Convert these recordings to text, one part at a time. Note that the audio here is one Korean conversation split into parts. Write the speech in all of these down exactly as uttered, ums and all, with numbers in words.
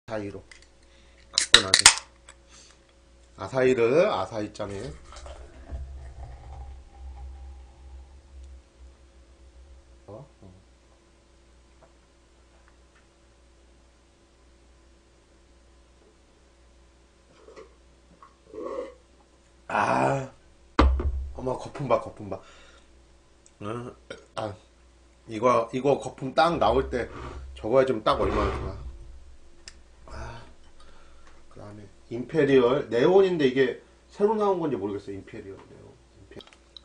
아사히로 가뿐하게 아사히를 아사히잔에 어? 어. 아 어머 거품 봐 거품 봐. 응? 아 이거 이거 거품 딱 나올 때 저거 해주면 딱 얼마나 좋아. 아, 그 다음에 임페리얼 네온인데 이게 새로 나온 건지 모르겠어요. 임페리얼 네온. 임페...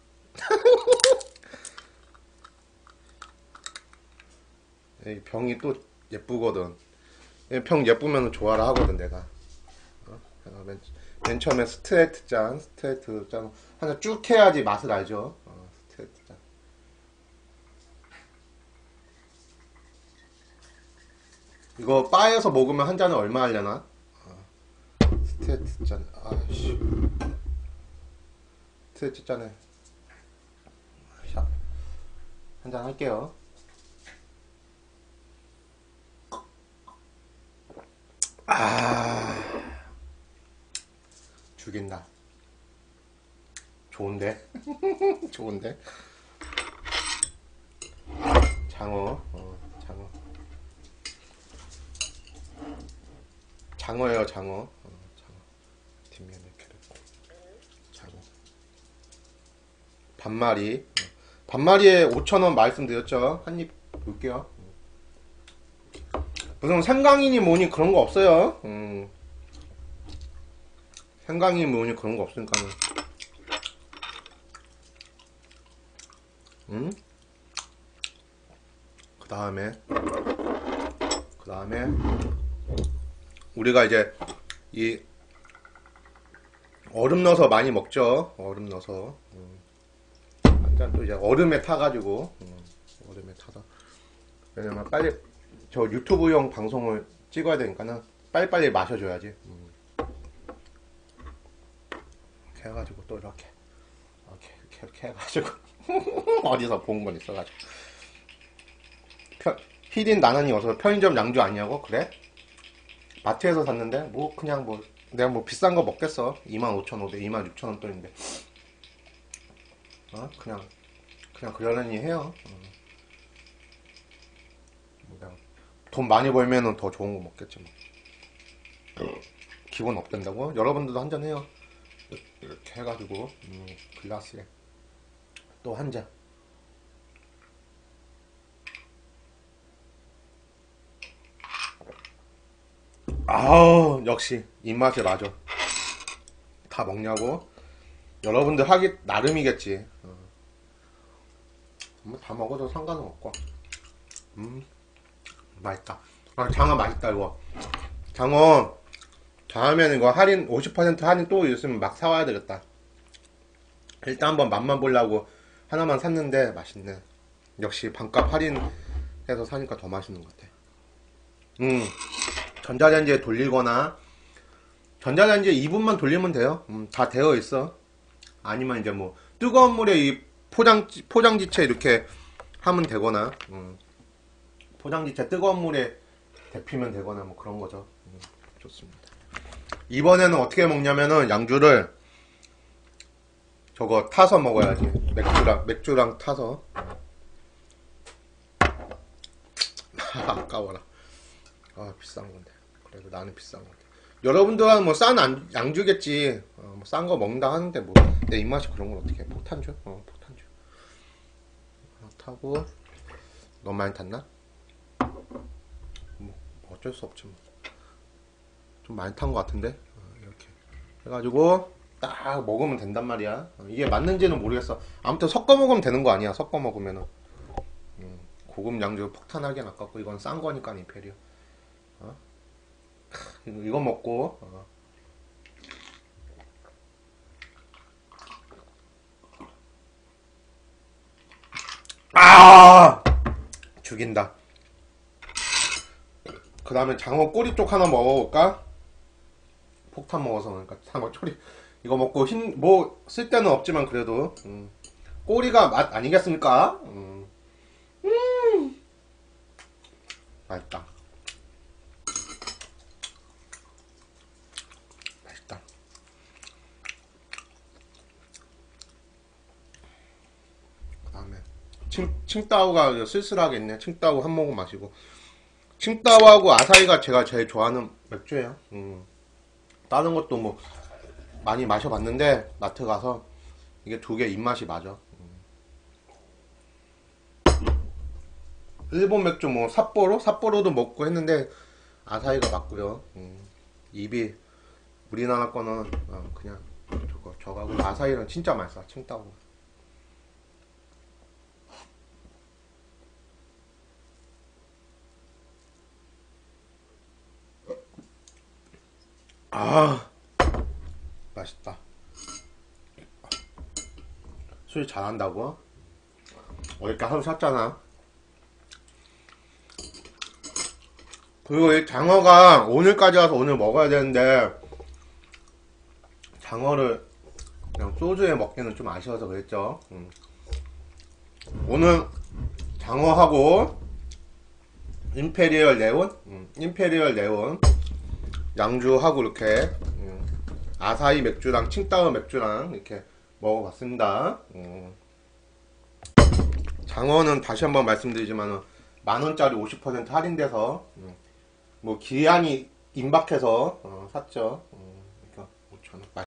이 병이 또 예쁘거든. 이 병 예쁘면 좋아라 하거든 내가. 어? 맨, 맨 처음에 스트레이트 짠, 스트레이트 짠 하나 쭉 해야지 맛을 알죠. 어, 스트레이트 짠. 이거 바에서 먹으면 한 잔에 얼마 하려나? 어, 스트레이트 짠. 아씨. 스트레이트 짠에 한 잔 할게요. 아 죽인다. 좋은데? 좋은데? 장어, 어, 장어. 장어예요, 장어. 어, 장어. 뒷면에 이렇게 장어. 반마리. 어. 반마리에 오천 원 말씀드렸죠? 한입 볼게요. 무슨 생강이니 뭐니 그런 거 없어요. 음. 생강이니 뭐니 그런 거 없으니까는. 음? 그 다음에, 그 다음에, 우리가 이제, 이, 얼음 넣어서 많이 먹죠. 얼음 넣어서. 음. 한 잔 또 이제 얼음에 타가지고, 음. 얼음에 타서. 왜냐면 빨리, 저 유튜브용 방송을 찍어야 되니까는 빨리빨리 마셔줘야지. 음. 이렇게 해가지고 또 이렇게, 이렇게, 이렇게, 이렇게 해가지고. 어디서 본 건 있어가지고. 편, 히딘 나난이 어서 편의점 양주 아니냐고? 그래? 마트에서 샀는데 뭐 그냥 뭐 내가 뭐 비싼 거 먹겠어. 이만 오천오백 원, 이만 육천 원 돈인데 어? 그냥 그냥 그러려니 해요. 어. 뭐 그냥 돈 많이 벌면은 더 좋은 거 먹겠지 뭐. 기분 업된다고? 여러분들도 한잔 해요. 이렇게 해가지고 음, 글라스에 또 한 잔. 아우 역시 입맛에 맞아. 다 먹냐고? 여러분들 하기 나름이겠지. 어. 뭐 다 먹어도 상관은 없고. 음 맛있다. 아 장어 맛있다 이거. 장어 다음에는 이거 할인 오십 퍼센트 할인 또 있으면 막 사와야 되겠다. 일단 한번 맛만 보려고 하나만 샀는데 맛있네. 역시 반값 할인해서 사니까 더 맛있는 것 같아. 음 전자레인지에 돌리거나 전자레인지에 이 분만 돌리면 돼요. 음, 다 되어 있어. 아니면 이제 뭐 뜨거운 물에 이 포장 포장지체 이렇게 하면 되거나 음, 포장지체 뜨거운 물에 데피면 되거나 뭐 그런 거죠. 음, 좋습니다. 이번에는 어떻게 먹냐면은 양주를 저거 타서 먹어야지. 맥주랑 맥주랑 타서. 아까워라. 아 비싼 건데. 그래도 나는 비싼 건데. 여러분들은 뭐 싼 양주겠지. 어, 뭐 싼 거 먹는다 하는데 뭐 내 입맛이 그런 걸 어떻게 해? 폭탄주? 어 폭탄주. 하나 타고 너무 많이 탔나? 뭐 어쩔 수 없지 뭐. 좀 많이 탄 것 같은데. 어, 이렇게 해가지고 딱 먹으면 된단 말이야. 어, 이게 맞는지는 모르겠어. 아무튼 섞어 먹으면 되는 거 아니야. 섞어 먹으면은 음, 고급 양주 폭탄하기엔 아깝고 이건 싼 거니까 임페리얼. 어? 이거 먹고 어. 아 죽인다. 그 다음에 장어 꼬리 쪽 하나 먹어볼까? 폭탄 먹어서 그러니까 장어 꼬리 이거 먹고 흰 뭐 쓸데는 없지만 그래도 음. 꼬리가 맛 아니겠습니까? 음. 음. 맛있다. 칭, 칭따오가 쓸쓸하게 있네. 칭따오 한 모금 마시고. 칭따오하고 아사히가 제가 제일 좋아하는 맥주예요. 음. 다른 것도 뭐 많이 마셔봤는데 마트 가서 이게 두 개 입맛이 맞아. 일본 맥주 뭐 삿포로? 삿포로도 먹고 했는데 아사히가 맞고요. 음. 입이 우리나라 거는 어, 그냥 저거 저거하고 아사히는 진짜 맛있어. 칭따오. 아 맛있다. 술 잘한다고? 어저께 하루 샀잖아. 그리고 이 장어가 오늘까지 와서 오늘 먹어야 되는데 장어를 그냥 소주에 먹기는 좀 아쉬워서 그랬죠. 음. 오늘 장어하고 임페리얼 네온, 음. 임페리얼 네온 양주하고 이렇게 음. 아사히 맥주랑 칭따오 맥주랑 이렇게 먹어봤습니다. 음. 장어는 다시 한번 말씀드리지만 만원짜리 오십 퍼센트 할인돼서 음. 뭐 기한이 임박해서 어, 샀죠. 음, 그러니까 오천 원.